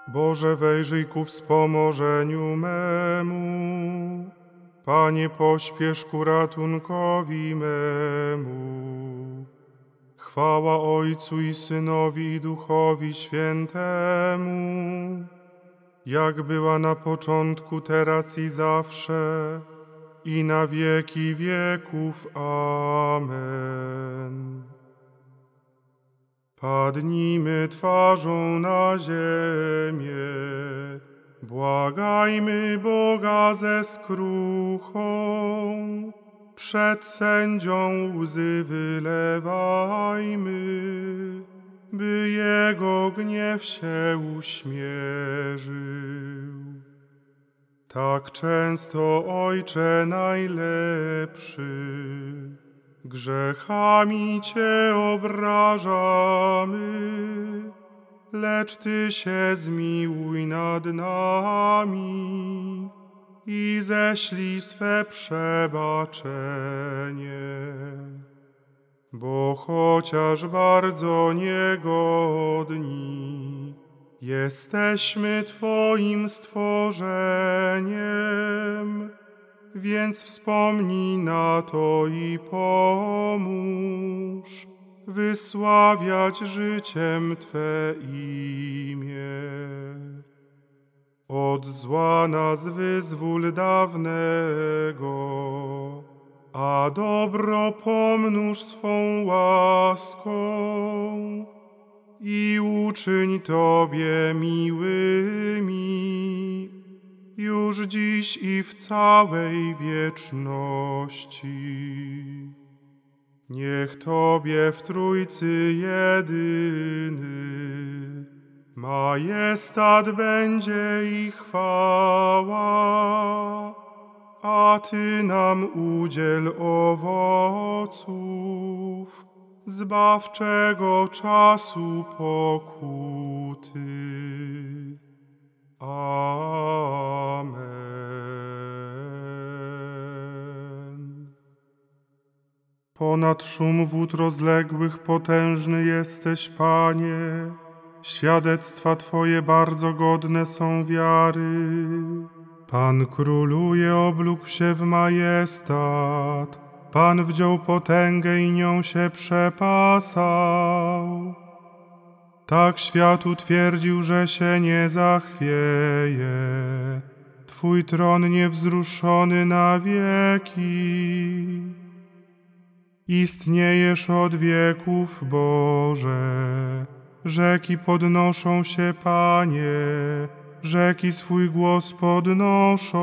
Boże, wejrzyj ku wspomożeniu memu. Panie, pośpiesz ku ratunkowi memu. Chwała Ojcu i Synowi i Duchowi Świętemu, jak była na początku, teraz i zawsze, i na wieki wieków. Amen. Padnijmy twarzą na ziemię, błagajmy Boga ze skruchą, przed sędzią łzy wylewajmy, by Jego gniew się uśmierzył. Tak często, Ojcze najlepszy, grzechami Cię obrażamy, lecz Ty się zmiłuj nad nami i ześlij swe przebaczenie. Bo chociaż bardzo niegodni, jesteśmy Twoim stworzeniem, więc wspomnij na to i pomóż wysławiać życiem Twe imię. Od zła nas wyzwól dawnego, a dobro pomnóż swą łaską i uczyń Tobie miłymi już dziś i w całej wieczności. Niech Tobie w Trójcy jedyny majestat będzie i chwała, a Ty nam udziel owoców zbawczego czasu pokuty. Amen. Ponad szum wód rozległych potężny jesteś, Panie. Świadectwa Twoje bardzo godne są wiary. Pan króluje, oblógł się w majestat. Pan wdziął potęgę i nią się przepasał. Tak świat utwierdził, że się nie zachwieje. Twój tron niewzruszony na wieki. Istniejesz od wieków, Boże. Rzeki podnoszą się, Panie, rzeki swój głos podnoszą.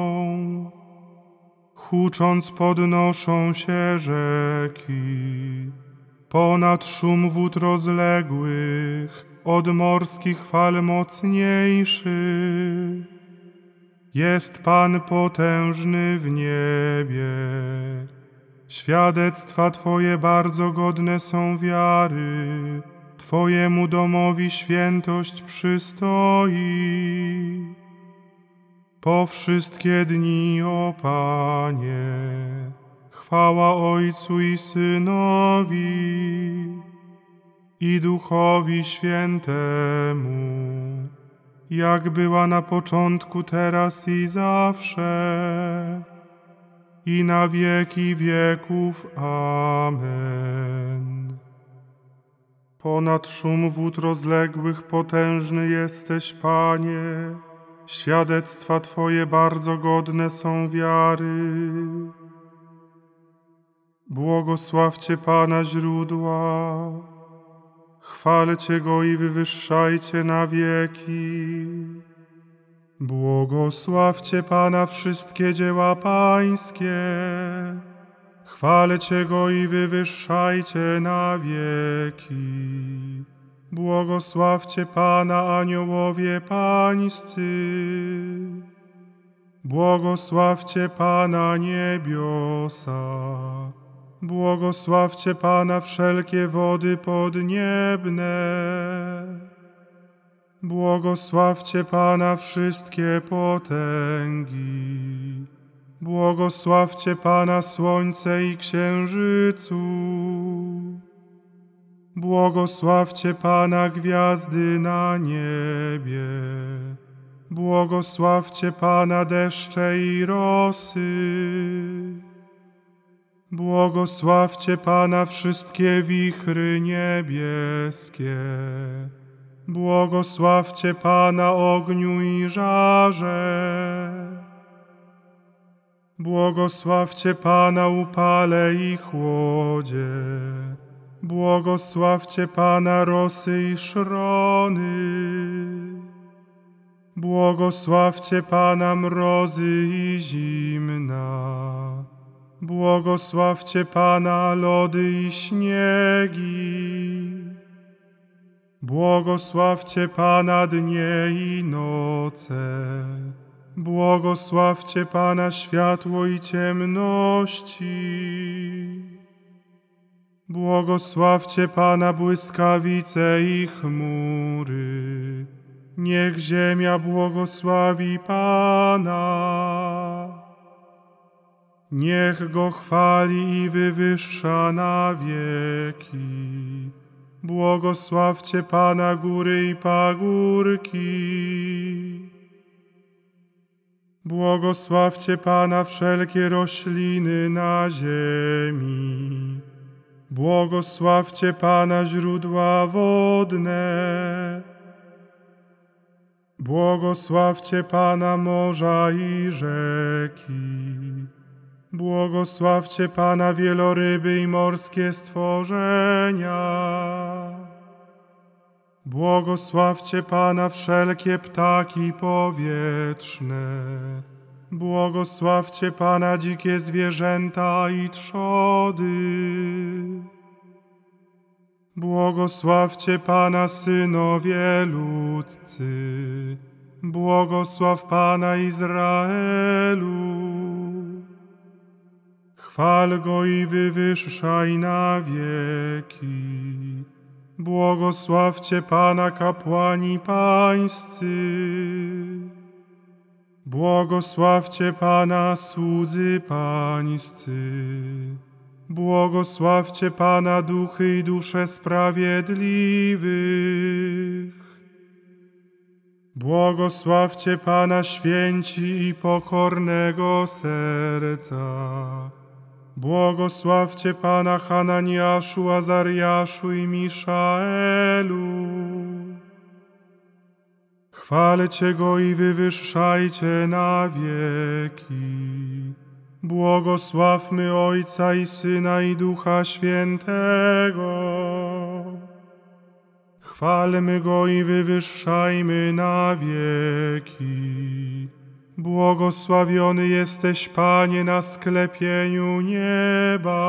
Hucząc podnoszą się rzeki, ponad szum wód rozległych, od morskich fal mocniejszy. Jest Pan potężny w niebie. Świadectwa Twoje bardzo godne są wiary. Twojemu domowi świętość przystoi. Po wszystkie dni, o Panie, chwała Ojcu i Synowi i Duchowi Świętemu, jak była na początku, teraz i zawsze, i na wieki wieków. Amen. Ponad szum wód rozległych potężny jesteś, Panie. Świadectwa Twoje bardzo godne są wiary. Błogosławcie Pana źródła, chwalcie Go i wywyższajcie na wieki. Błogosławcie Pana wszystkie dzieła Pańskie, chwalcie Go i wywyższajcie na wieki. Błogosławcie Pana aniołowie pańscy. Błogosławcie Pana niebiosa. Błogosławcie Pana wszelkie wody podniebne. Błogosławcie Pana wszystkie potęgi. Błogosławcie Pana słońce i księżycu. Błogosławcie Pana gwiazdy na niebie. Błogosławcie Pana deszcze i rosy. Błogosławcie Pana wszystkie wichry niebieskie. Błogosławcie Pana ogniu i żarze. Błogosławcie Pana upale i chłodzie. Błogosławcie Pana rosy i szrony. Błogosławcie Pana mrozy i zimna. Błogosławcie Pana lody i śniegi. Błogosławcie Pana dnie i noce. Błogosławcie Pana światło i ciemności. Błogosławcie Pana błyskawice i chmury. Niech ziemia błogosławi Pana. Niech Go chwali i wywyższa na wieki. Błogosławcie Pana góry i pagórki. Błogosławcie Pana wszelkie rośliny na ziemi. Błogosławcie Pana źródła wodne. Błogosławcie Pana morza i rzeki. Błogosławcie Pana wieloryby i morskie stworzenia. Błogosławcie Pana wszelkie ptaki powietrzne. Błogosławcie Pana dzikie zwierzęta i trzody. Błogosławcie Pana synowie ludzcy. Błogosław Pana Izraelu. Chwal Go i wywyższaj na wieki. Błogosławcie Pana kapłani pańscy. Błogosławcie Pana słudzy pańscy. Błogosławcie Pana duchy i dusze sprawiedliwych. Błogosławcie Pana święci i pokornego serca. Błogosławcie Pana Hananiaszu, Azariaszu i Miszaelu. Chwalcie Go i wywyższajcie na wieki. Błogosławmy Ojca i Syna i Ducha Świętego. Chwalmy Go i wywyższajmy na wieki. Błogosławiony jesteś, Panie, na sklepieniu nieba.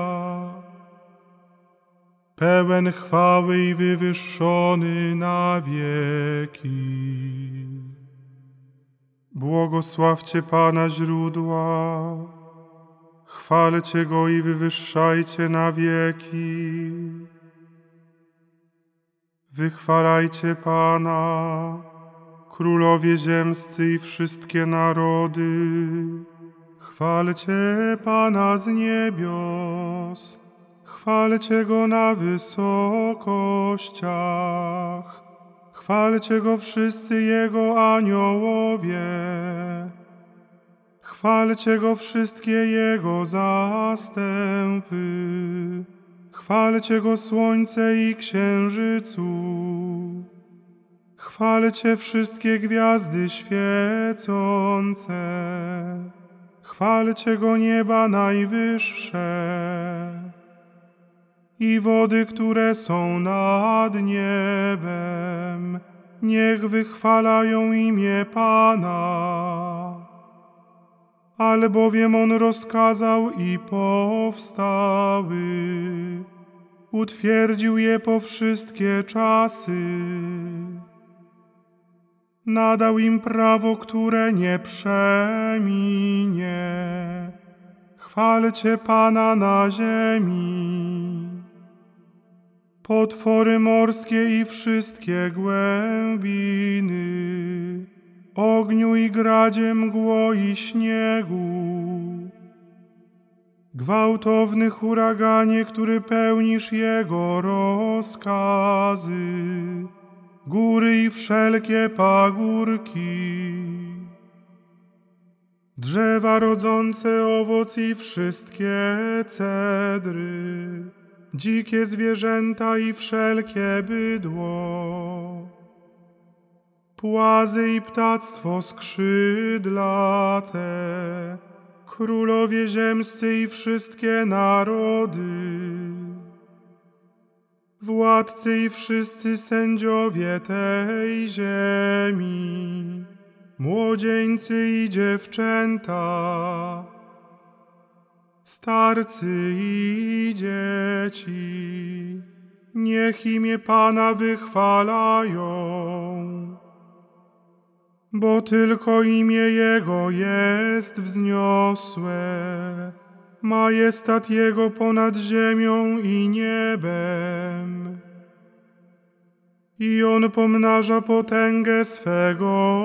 Pełen chwały i wywyższony na wieki. Błogosławcie Pana źródła. Chwalcie Go i wywyższajcie na wieki. Wychwalajcie Pana, królowie ziemscy i wszystkie narody. Chwalcie Pana z niebios, chwalcie Go na wysokościach, chwalcie Go wszyscy Jego aniołowie. Chwalcie Go wszystkie Jego zastępy, chwalcie Go słońce i księżycu. Chwalcie wszystkie gwiazdy świecące, chwalcie Go nieba najwyższe i wody, które są nad niebem, niech wychwalają imię Pana. Albowiem On rozkazał i powstały, utwierdził je po wszystkie czasy. Nadał im prawo, które nie przeminie. Chwalcie Pana na ziemi. Potwory morskie i wszystkie głębiny, ogniu i gradzie, mgło i śniegu. Gwałtowny huraganie, który pełnisz Jego rozkazy, góry i wszelkie pagórki, drzewa rodzące owoc i wszystkie cedry, dzikie zwierzęta i wszelkie bydło, płazy i ptactwo skrzydlate, królowie ziemscy i wszystkie narody, władcy i wszyscy sędziowie tej ziemi, młodzieńcy i dziewczęta, starcy i dzieci, niech imię Pana wychwalają, bo tylko imię Jego jest wzniosłe, majestat Jego ponad ziemią i niebem. I On pomnaża potęgę swego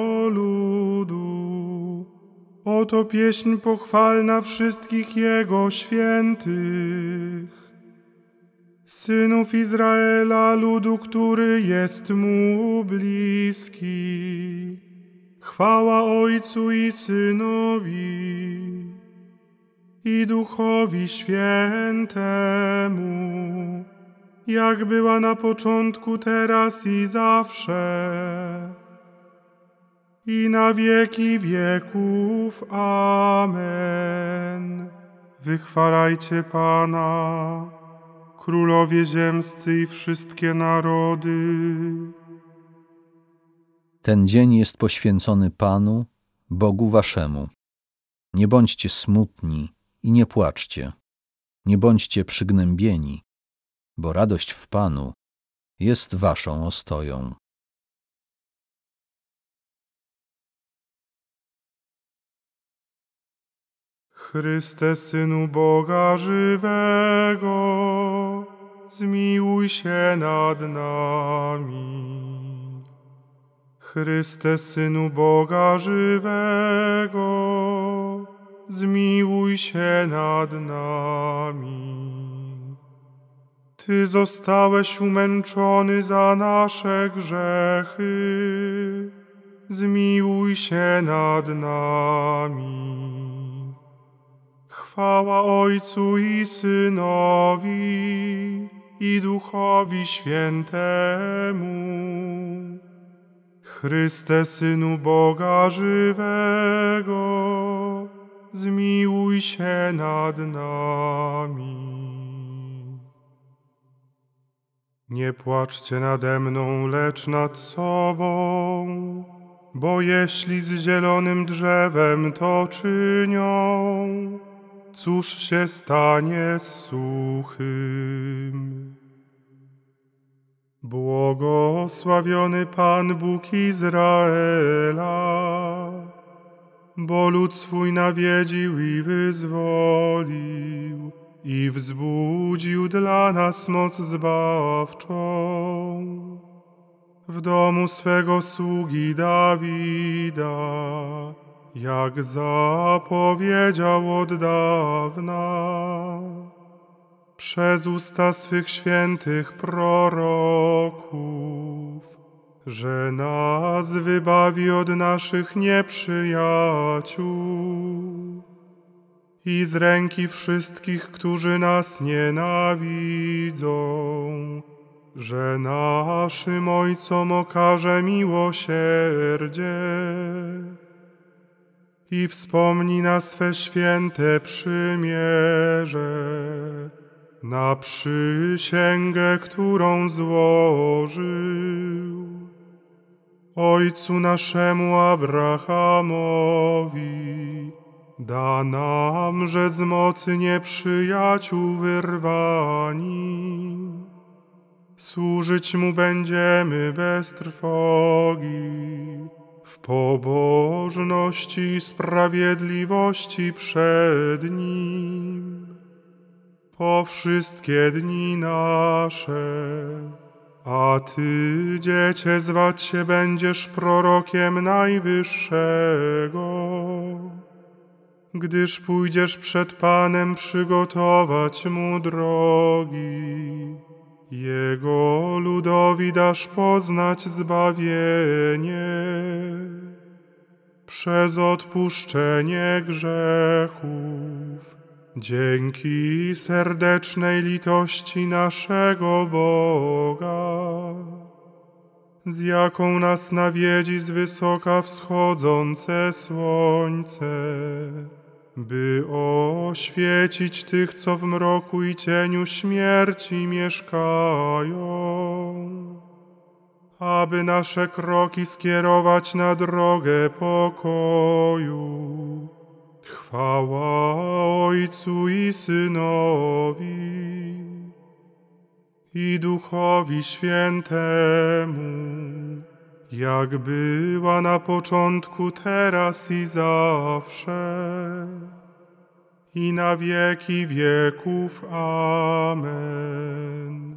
ludu. Oto pieśń pochwalna wszystkich Jego świętych, synów Izraela, ludu, który jest Mu bliski. Chwała Ojcu i Synowi, i Duchowi Świętemu, jak była na początku, teraz i zawsze, i na wieki wieków. Amen. Wychwalajcie Pana, królowie ziemscy i wszystkie narody. Ten dzień jest poświęcony Panu, Bogu waszemu. Nie bądźcie smutni i nie płaczcie. Nie bądźcie przygnębieni, bo radość w Panu jest waszą ostoją. Chryste, Synu Boga żywego, zmiłuj się nad nami. Chryste, Synu Boga żywego, zmiłuj się nad nami. Ty zostałeś umęczony za nasze grzechy, zmiłuj się nad nami. Chwała Ojcu i Synowi, i Duchowi Świętemu. Chryste, Synu Boga żywego, zmiłuj się nad nami. Nie płaczcie nade mną, lecz nad sobą, bo jeśli z zielonym drzewem to czynią, cóż się stanie z suchym? Błogosławiony Pan Bóg Izraela, bo lud swój nawiedził i wyzwolił i wzbudził dla nas moc zbawczą. W domu swego sługi Dawida, jak zapowiedział od dawna, przez usta swych świętych proroków, że nas wybawi od naszych nieprzyjaciół i z ręki wszystkich, którzy nas nienawidzą, że naszym Ojcom okaże miłosierdzie i wspomni na swe święte przymierze, na przysięgę, którą złożył Ojcu naszemu Abrahamowi, da nam, że z mocy nieprzyjaciół wyrwani, służyć Mu będziemy bez trwogi, w pobożności i sprawiedliwości przed Nim, po wszystkie dni nasze. A Ty, Dziecię, zwać się będziesz prorokiem Najwyższego. gdyż pójdziesz przed Panem przygotować Mu drogi. Jego ludowi dasz poznać zbawienie przez odpuszczenie grzechów, dzięki serdecznej litości naszego Boga, z jaką nas nawiedzi z wysoka wschodzące słońce, by oświecić tych, co w mroku i cieniu śmierci mieszkają, aby nasze kroki skierować na drogę pokoju. Chwała Ojcu i Synowi, i Duchowi Świętemu, jak była na początku, teraz i zawsze, i na wieki wieków. Amen.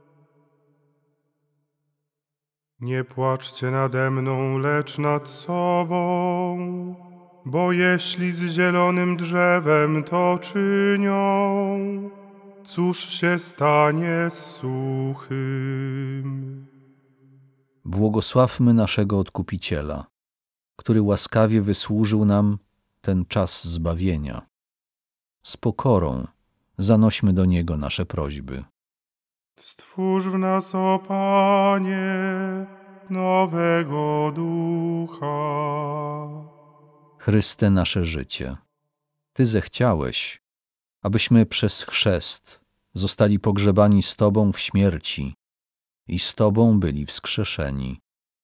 Nie płaczcie nade mną, lecz nad sobą, bo jeśli z zielonym drzewem to czynią, cóż się stanie z suchym? Błogosławmy naszego Odkupiciela, który łaskawie wysłużył nam ten czas zbawienia. Z pokorą zanośmy do Niego nasze prośby. Stwórz w nas, o Panie, nowego ducha. Chryste, nasze życie, Ty zechciałeś, abyśmy przez chrzest zostali pogrzebani z Tobą w śmierci i z Tobą byli wskrzeszeni.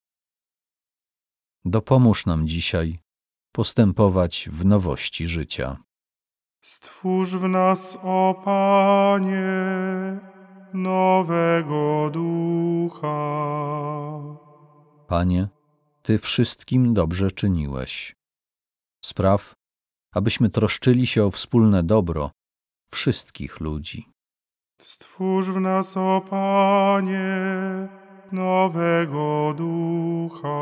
Dopomóż nam dzisiaj postępować w nowości życia. Stwórz w nas, o Panie, nowego ducha. Panie, Ty wszystkim dobrze czyniłeś. Spraw, abyśmy troszczyli się o wspólne dobro wszystkich ludzi. Stwórz w nas, o Panie, nowego ducha.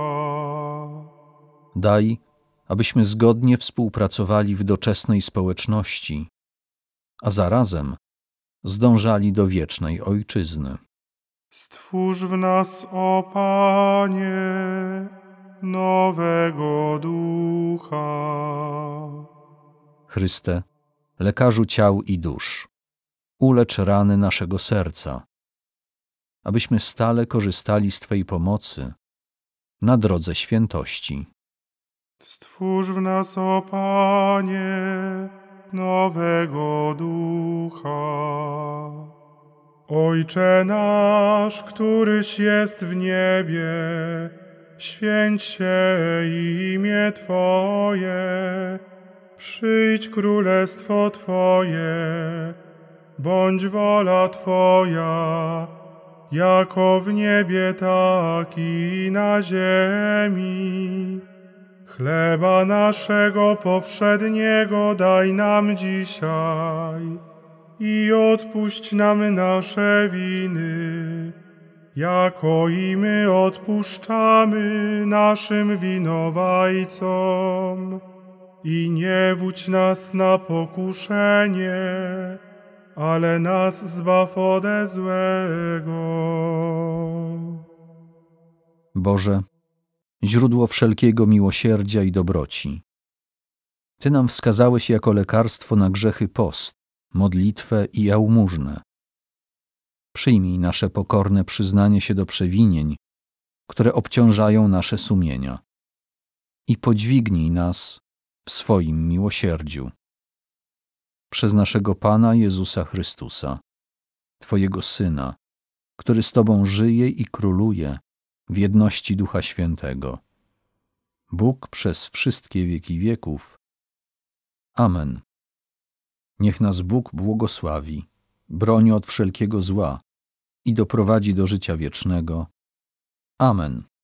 Daj, abyśmy zgodnie współpracowali w doczesnej społeczności, a zarazem zdążali do wiecznej Ojczyzny. Stwórz w nas, o Panie, nowego ducha. Chryste, lekarzu ciał i dusz, ulecz rany naszego serca, abyśmy stale korzystali z Twej pomocy na drodze świętości. Stwórz w nas, o Panie, nowego ducha. Ojcze nasz, któryś jest w niebie, święć się imię Twoje, przyjdź królestwo Twoje, bądź wola Twoja, jako w niebie, tak i na ziemi. Chleba naszego powszedniego daj nam dzisiaj i odpuść nam nasze winy, jako i my odpuszczamy naszym winowajcom. I nie wódź nas na pokuszenie, ale nas zbaw ode złego. Boże, źródło wszelkiego miłosierdzia i dobroci, Ty nam wskazałeś jako lekarstwo na grzechy post, modlitwę i jałmużnę. Przyjmij nasze pokorne przyznanie się do przewinień, które obciążają nasze sumienia, i podźwignij nas w swoim miłosierdziu. Przez naszego Pana Jezusa Chrystusa, Twojego Syna, który z Tobą żyje i króluje w jedności Ducha Świętego. Bóg przez wszystkie wieki wieków. Amen. Niech nas Bóg błogosławi, broni od wszelkiego zła i doprowadzi do życia wiecznego. Amen.